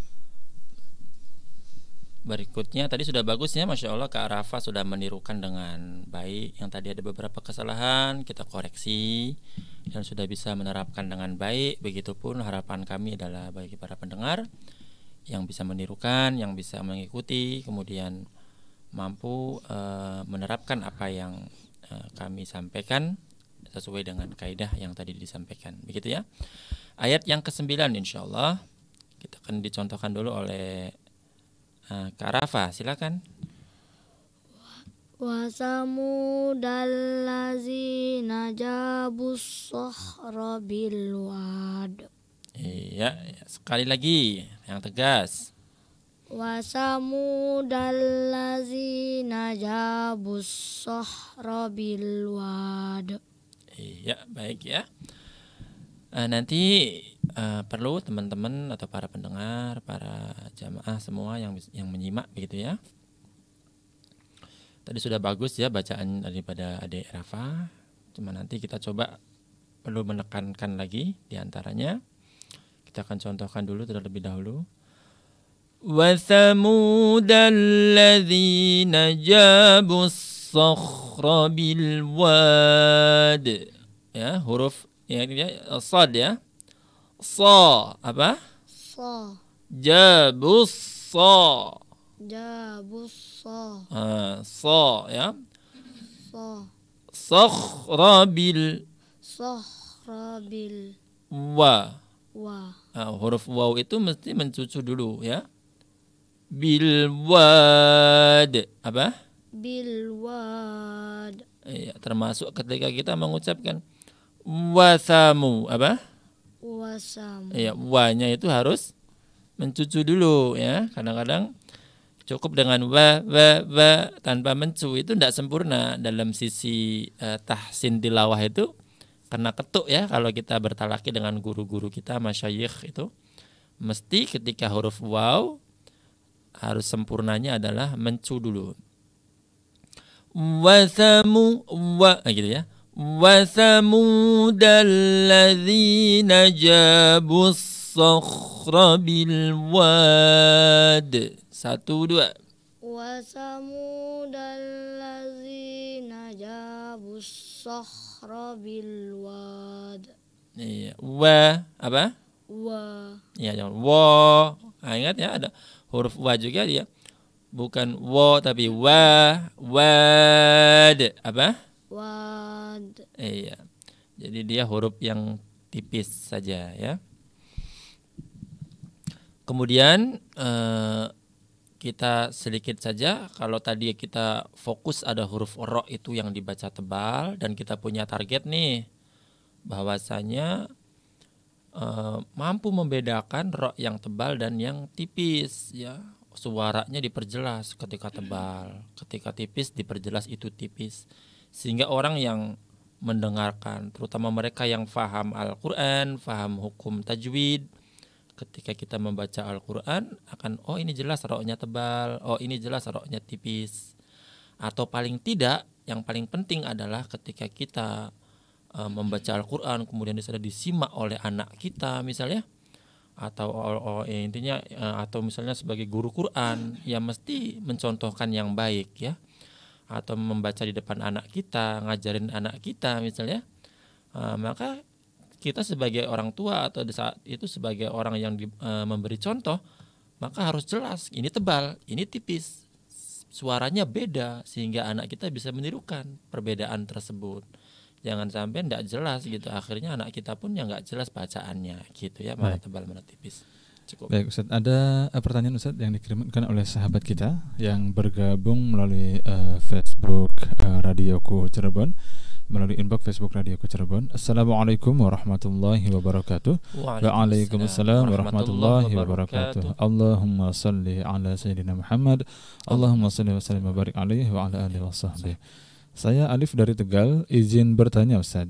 S2: Berikutnya tadi sudah bagus ya, Masya Allah Kak Rafa sudah menirukan dengan baik. Yang tadi ada beberapa kesalahan kita koreksi dan sudah bisa menerapkan dengan baik. Begitupun harapan kami adalah bagi para pendengar yang bisa menirukan, yang bisa mengikuti, kemudian mampu menerapkan apa yang kami sampaikan sesuai dengan kaidah yang tadi disampaikan. Begitu ya. Ayat yang ke-9 insyaallah kita akan dicontohkan dulu oleh Kak Rafa, silakan.
S3: Wa samudal ladzina jabus sakhra bil wad.
S2: Iya, sekali lagi yang tegas.
S3: Wa samudal ladzina jabus sakhra bil wad.
S2: Iya, baik ya. Nanti perlu teman-teman atau para pendengar, para jamaah semua yang menyimak begitu ya. Tadi sudah bagus ya bacaan daripada Adik Rafa. Cuma nanti kita coba perlu menekankan lagi di antaranya. Kita akan contohkan dulu terlebih dahulu. Wa thamudal ladzina jabus sakhra bil wad. Ya, huruf yang ini sad ya. Sa apa?
S3: Sa.
S2: Jabus sa.
S3: Jabus sa.
S2: Sa ya.
S3: Sa.
S2: Sakhra bil
S3: Sakhra bil
S2: wa.
S3: wa.
S2: Huruf waw itu mesti mencucu dulu ya. Bil wad apa?
S3: Bil wad.
S2: Ya, termasuk ketika kita mengucapkan wasamu apa?
S3: Wasam.
S2: Ya, wa-nya itu harus mencucu dulu ya. Kadang-kadang cukup dengan wa tanpa mencu itu tidak sempurna dalam sisi tahsin tilawah itu, karena ketuk ya. Kalau kita bertalaki dengan guru-guru kita masyayikh itu mesti ketika huruf waw harus sempurnanya adalah mencu dulu. Wasamu wa gitu ya. Wasamudal ladzina jabus sakhra bil wad. 1 2.
S3: Wasamudal ladzina jabus sakhra bil wad.
S2: Iya, wa apa?
S3: Wa.
S2: Iya, jangan wa. Ingat ya, ada huruf wa juga dia. Bukan wa tapi wa, wad. Apa?
S3: Wad.
S2: Iya. Jadi dia huruf yang tipis saja ya. Kemudian kita sedikit saja, kalau tadi kita fokus ada huruf ro itu yang dibaca tebal, dan kita punya target nih bahwasanya mampu membedakan ro yang tebal dan yang tipis ya. Suaranya diperjelas ketika tebal, ketika tipis diperjelas itu tipis, sehingga orang yang mendengarkan, terutama mereka yang faham Al-Quran, faham hukum tajwid, ketika kita membaca Al-Quran akan, oh ini jelas ro-nya tebal, oh ini jelas ro-nya tipis. Atau paling tidak, yang paling penting adalah ketika kita membaca Al-Quran kemudian sudah disimak oleh anak kita misalnya, atau intinya atau misalnya sebagai guru Quran ya mesti mencontohkan yang baik ya, atau membaca di depan anak kita, ngajarin anak kita misalnya, maka kita sebagai orang tua atau di saat itu sebagai orang yang memberi contoh, maka harus jelas ini tebal, ini tipis, suaranya beda, sehingga anak kita bisa menirukan perbedaan tersebut. Jangan sampai tidak jelas gitu, akhirnya anak kita pun yang nggak jelas bacaannya gitu ya, mana tebal mana tipis. Cukup.
S1: Baik Ustaz, ada pertanyaan Ustaz yang dikirimkan oleh sahabat kita yang bergabung melalui Facebook Radioku Cirebon, melalui inbox Facebook Radioku Cirebon. Assalamualaikum warahmatullahi wabarakatuh. Waalaikumsalam warahmatullahi wabarakatuh. Allahumma salli ala sayyidina Muhammad. Allahumma salli wa sallim wa barik alaihi wa ala alihi wa sahbihi. Saya Alif dari Tegal, izin bertanya Ustaz.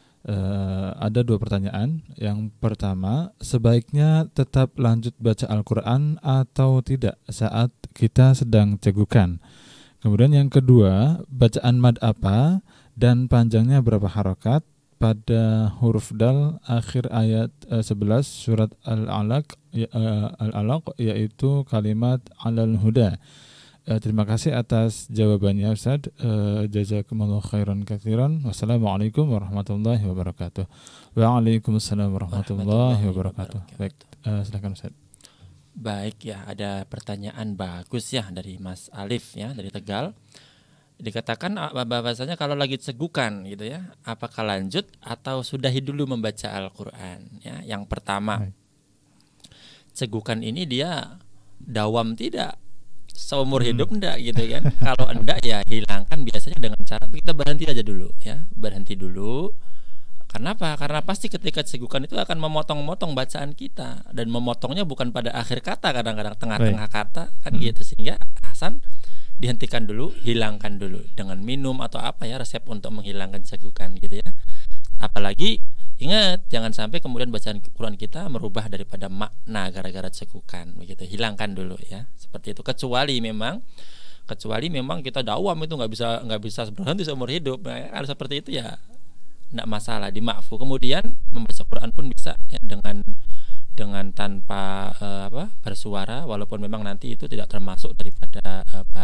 S1: Ada 2 pertanyaan. Yang pertama, sebaiknya tetap lanjut baca Al-Quran atau tidak saat kita sedang cegukan? Kemudian yang kedua, bacaan mad apa dan panjangnya berapa harokat pada huruf dal akhir ayat 11 surat Al-Alaq, yaitu kalimat alal huda? Terima kasih atas jawabannya Ustaz. Jazakumullah khairan katsiran. Wassalamualaikum warahmatullahi wabarakatuh. Waalaikumsalam warahmatullahi wabarakatuh. Baik, silakan Ustaz.
S2: Baik ya, ada pertanyaan bagus ya dari Mas Alif ya dari Tegal. Dikatakan bahwasanya kalau lagi cegukan gitu ya, apakah lanjut atau sudahi dulu membaca Al-Qur'an ya. Yang pertama,
S1: Baik.
S2: cegukan ini dia dawam tidak? Seumur hidup enggak gitu kan. Kalau enggak ya hilangkan biasanya dengan cara kita berhenti aja dulu ya. Berhenti dulu. Kenapa? Karena pasti ketika cegukan itu akan memotong-motong bacaan kita, dan memotongnya bukan pada akhir kata, kadang-kadang tengah-tengah kata kan gitu, sehingga Hasan dihentikan dulu, hilangkan dulu dengan minum atau apa ya, resep untuk menghilangkan cegukan gitu ya. Apalagi ingat jangan sampai kemudian bacaan Quran kita merubah daripada makna gara-gara cegukan begitu. Hilangkan dulu ya. Seperti itu, kecuali memang kita dawam itu nggak bisa berhenti seumur hidup. Nah, kalau seperti itu ya tidak masalah, dimakfu. Kemudian membaca Quran pun bisa ya, dengan tanpa bersuara, walaupun memang nanti itu tidak termasuk daripada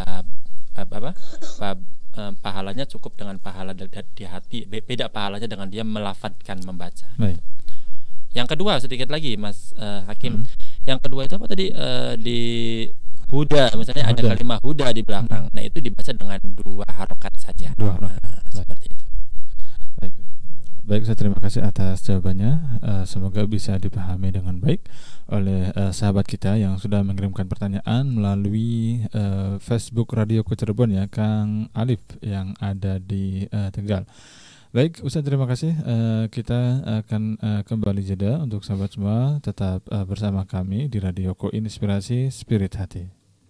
S2: pahalanya cukup dengan pahala di hati, beda pahalanya dengan dia melafadzkan membaca.
S1: Baik.
S2: Yang kedua sedikit lagi Mas Hakim, yang kedua itu apa tadi, di huda misalnya ada kalimat huda di belakang, nah itu dibaca dengan 2 harokat saja. Seperti itu.
S1: Baik, saya terima kasih atas jawabannya. Semoga bisa dipahami dengan baik oleh sahabat kita yang sudah mengirimkan pertanyaan melalui Facebook Radio Cirebon ya, Kang Alif yang ada di Tegal. Baik, Ustaz, terima kasih. Kita akan kembali jeda. Untuk sahabat semua tetap bersama kami di Radio Ko Inspirasi Spirit Hati.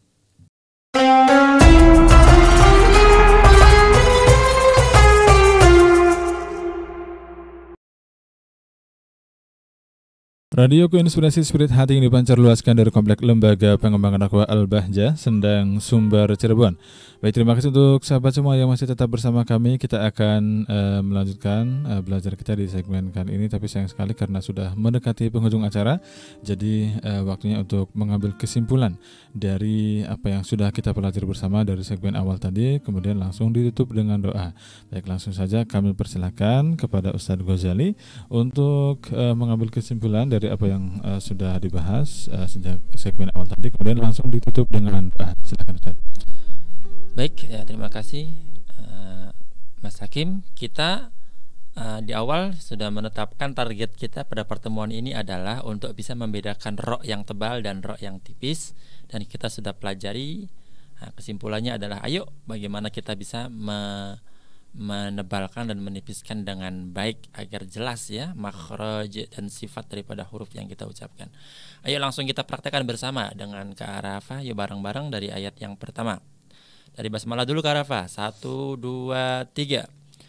S1: Radio Ko Inspirasi Spirit Hati yang dipancar luaskan dari Komplek Lembaga Pengembangan Dakwah Al-Bahjah, Sendang, Sumber, Cirebon. Baik, terima kasih untuk sahabat semua yang masih tetap bersama kami. Kita akan melanjutkan belajar kita di segmen kali ini, tapi sayang sekali karena sudah mendekati penghujung acara. Jadi waktunya untuk mengambil kesimpulan dari apa yang sudah kita pelajari bersama dari segmen awal tadi, kemudian langsung ditutup dengan doa. Baik, langsung saja kami persilakan kepada Ustadz Ghazali untuk mengambil kesimpulan dari apa yang sudah dibahas sejak segmen awal tadi, kemudian langsung ditutup dengan doa. Silakan Ustaz.
S2: Baik, ya, terima kasih Mas Hakim. Kita di awal sudah menetapkan target kita pada pertemuan ini adalah untuk bisa membedakan ro yang tebal dan ro yang tipis, dan kita sudah pelajari. Kesimpulannya adalah ayo bagaimana kita bisa menebalkan dan menipiskan dengan baik agar jelas ya makhraj dan sifat daripada huruf yang kita ucapkan. Ayo langsung kita praktekkan bersama dengan Kak Arafah. Yuk bareng-bareng dari ayat yang pertama. Dari basmalah dulu Kak Arafah. 1, 2, 3.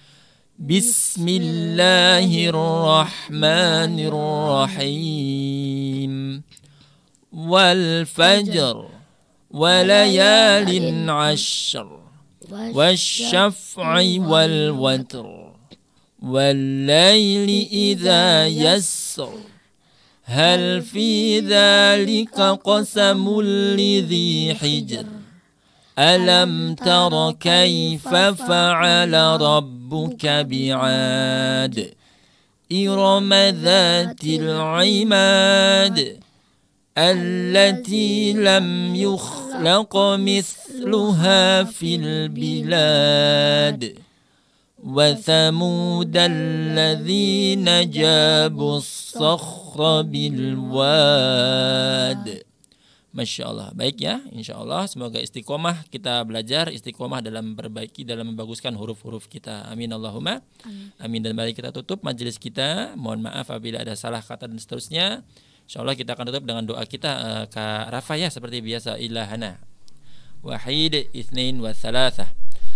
S2: Bismillahirrahmanirrahim. Wal fajr walayalin 'ashr. والشفع والوتر والليل إذا يسر هل في ذلك قسم لذي حجر ألم تر كيف فعل ربك بعاد إرم ذات العماد التي لم يخلق مثلها في البلاد وثمود الذين جابوا الصخر بالواد. Masya Allah. Baik ya, insya Allah semoga istiqomah, kita belajar istiqomah dalam memperbaiki, dalam membaguskan huruf-huruf kita. Amin Allahumma amin. Dan mari kita tutup majelis kita. Mohon maaf apabila ada salah kata dan seterusnya. InsyaAllah kita akan tutup dengan doa kita Kak Rafa ya, seperti biasa. Ilahana wahid itsnain wa thalathah.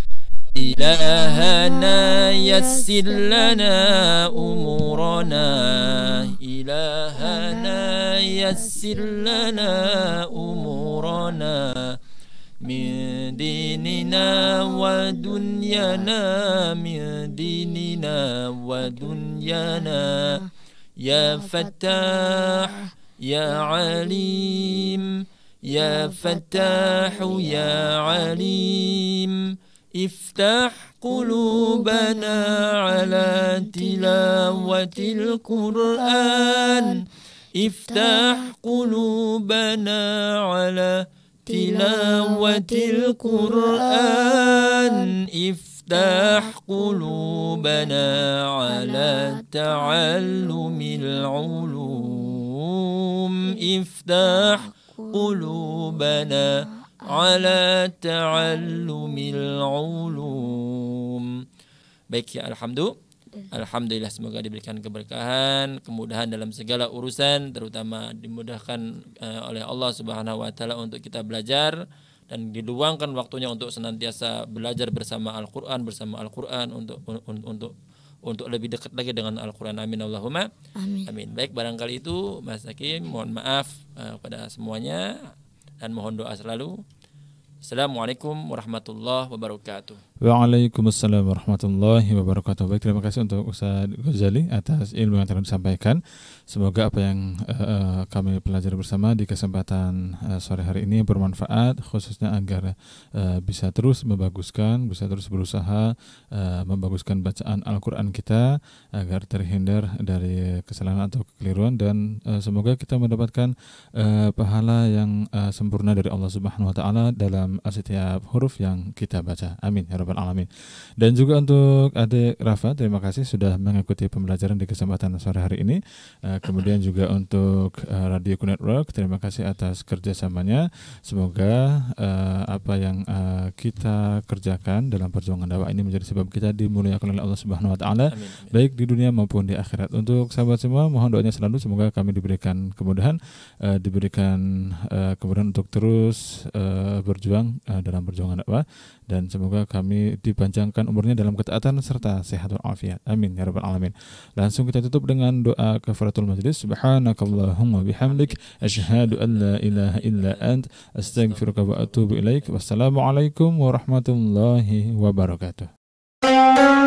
S2: Ilahana yassir lana umurana. Ilahana yassir lana umurana. Min dinina wa dunyana. Min dinina wa dunyana. Ya Fattah, Ya Alim, Ya Fattah, Ya Alim, iftah qulubana ala tilawatil Qur'an, افتح قلوبنا على تلاوة القرآن افتح قلوبنا على تعلم العلوم افتح قلوبنا على تعلم العلوم. Baik ya, Alhamdulillah, semoga diberikan keberkahan, kemudahan dalam segala urusan, terutama dimudahkan oleh Allah Subhanahu wa taala untuk kita belajar dan diluangkan waktunya untuk senantiasa belajar bersama Al-Qur'an untuk lebih dekat lagi dengan Al-Qur'an. Amin Allahumma amin. Baik, barangkali itu Mas Hakim, mohon maaf pada semuanya dan mohon doa selalu. Assalamualaikum warahmatullahi wabarakatuh.
S1: Waalaikumsalam warahmatullahi wabarakatuh. Baik, terima kasih untuk Ustaz Ghazali atas ilmu yang telah disampaikan. Semoga apa yang kami pelajari bersama di kesempatan sore hari ini bermanfaat, khususnya agar bisa terus membaguskan, bisa terus berusaha membaguskan bacaan Al-Quran kita agar terhindar dari kesalahan atau kekeliruan, dan semoga kita mendapatkan pahala yang sempurna dari Allah Subhanahu wa taala dalam setiap huruf yang kita baca. Amin ya rabbal alamin. Dan juga untuk adik Rafa, terima kasih sudah mengikuti pembelajaran di kesempatan sore hari ini. Kemudian juga untuk Radio Network, terima kasih atas kerjasamanya. Semoga apa yang kita kerjakan dalam perjuangan dakwah ini menjadi sebab kita dimuliakan oleh Allah Subhanahu wa taala, baik di dunia maupun di akhirat. Untuk sahabat semua, mohon doanya selalu semoga kami diberikan kemudahan, kemudahan untuk terus berjuang dalam perjuangan dakwah, dan semoga kami dipanjangkan umurnya dalam ketaatan serta sehat walafiat. Amin ya rabbal alamin. Langsung kita tutup dengan doa kafaratul majlis. Subhanakallahumma bihamdik asyhadu an la ilaha illa ant astaghfiruka wa atubu ilaik. Wassalamualaikum warahmatullahi wabarakatuh.